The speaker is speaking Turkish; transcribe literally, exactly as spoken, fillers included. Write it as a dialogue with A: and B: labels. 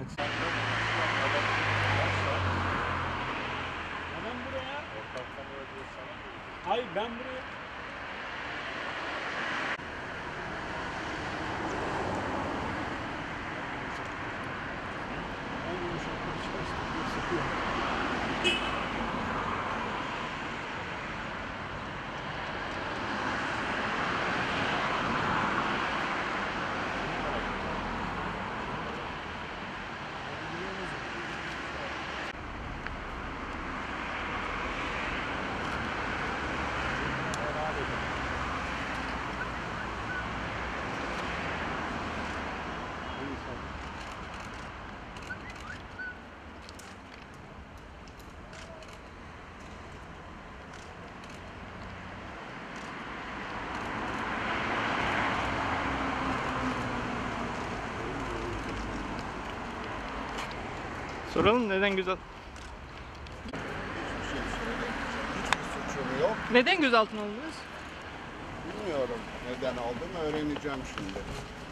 A: Neden buraya? Hayır ben buraya.
B: Soralım neden güzel?
C: Hiçbir şey söyledim. Hiçbir suçum yok.
B: Neden gözaltına alındınız?
C: Bilmiyorum neden aldım, öğreneceğim şimdi.